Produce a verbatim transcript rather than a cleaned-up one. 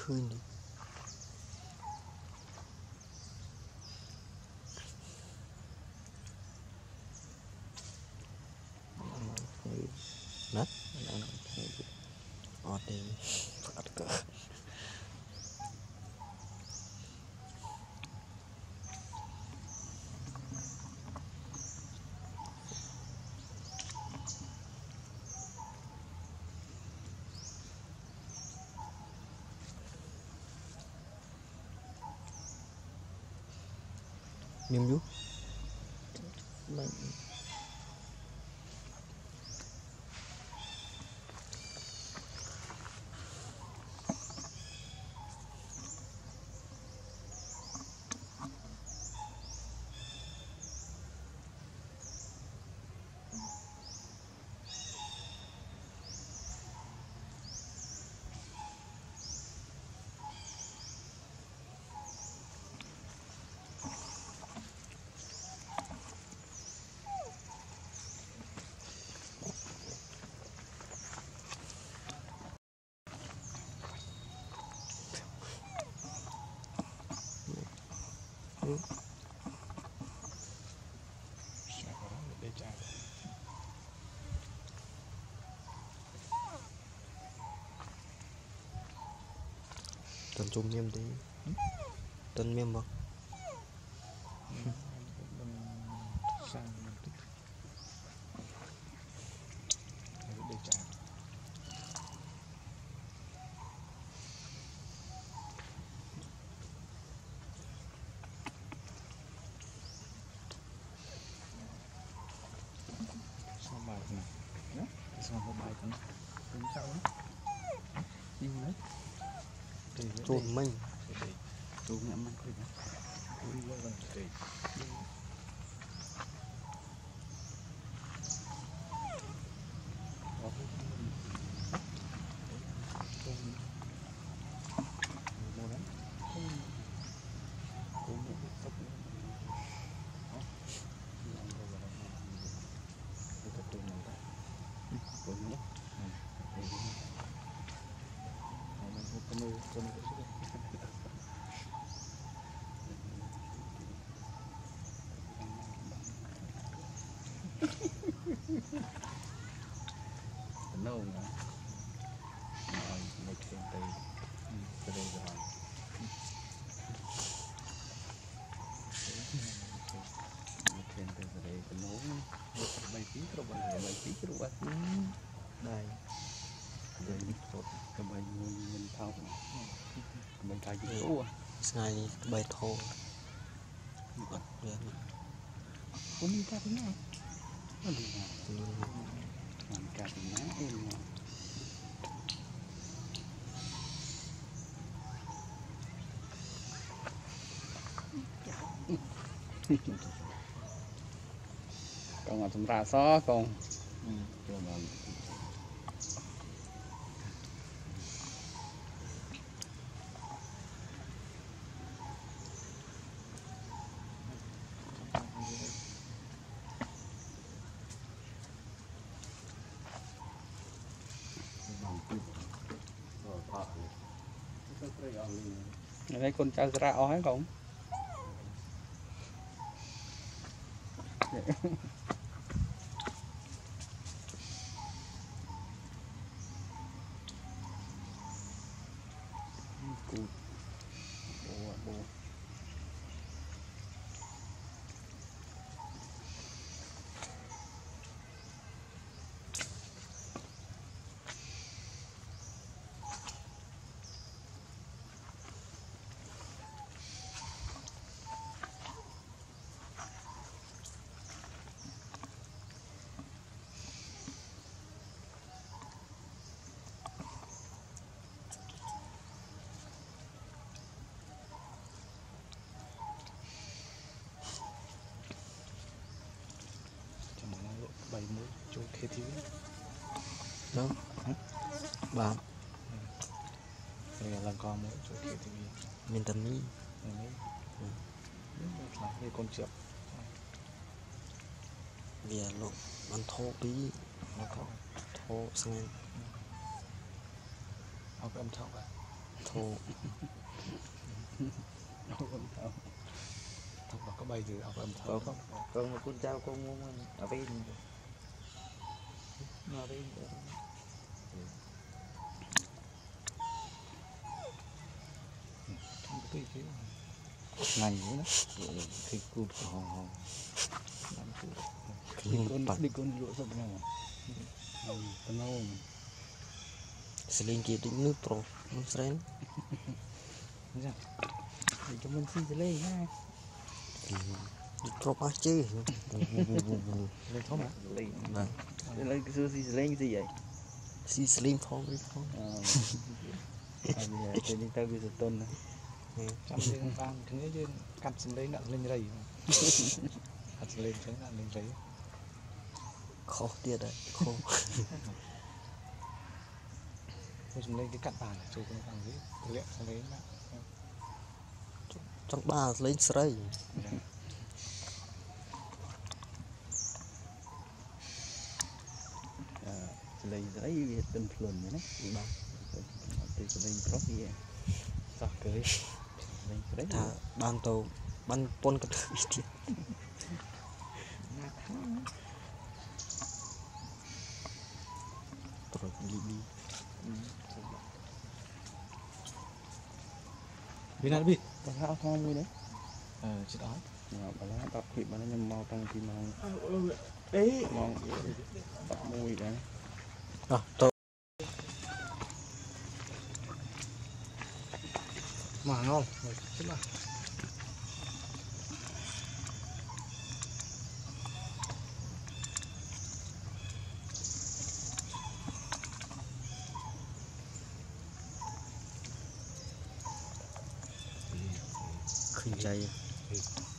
khơi đi nát ọt đi ọt cỡ niêm dú mình ừ. Tần chung miêm đi tần miêm bọc xong một bài cũng cũng sao đó đi đấy chôn mình chôn nhắm mình thôi đó đi qua gần để nâu nữa rồi một trên tay cái đây rồi một trên tay cái đây cái nấu mấy tí rồi bạn mấy tí rồi bạn đây đây cái bài mình thao mình thay cái lỗ ngày bài thô bật lên cũng đi ra thế nào nó đi nào làm cả thì má em còn mà chúng ta xó con thấy con trai ra ói không bảy mươi chỗ kia thì đâu bạn đây là con mỗi chỗ kia thì mình tầm đi là con chậm vì lộมันโทปีnó có thô sang học âm thọc à thô Thằng có bay từ học âm có thầm. con một con dao con mua ở bên ở bên Không có cái gì ngành nữa khi cụt hòn hòn làm cụ. cái Con đi con lụa sập nhau. Con nhau. sling kia định nước pro nước sren Dạ. Để cho mình xin lên nha. pro pas chứ Lên không hả? lên vâng lên cái xưa gì lên gì vậy si sling phong đi phong à bây giờ trên đi tao bây giờ tôn này Trong dương vang thứ ấy chứ cắt xin lấy nặng lên rầy. Cắt xin lên thấy nặng lên rầy. khó tiệt đấy khó Tôi xin lên cái cắt bàn này rồi con vang dưới. Tôi lẹo sang đấy nặng. trong ba lên sray lấy giấy tên phun nữa đấy từ cái đây có gì Sao cưới. đấy thà ban tàu ban pon cái thứ rồi Libby Bên này đi. con hao thon mới đấy Ờ chị đó. mà nó tập khi mà nó nhầm màu trong thì màu Đấy. màu tập mùi đấy à tàu Mà ngon. Chết mà. khinh chay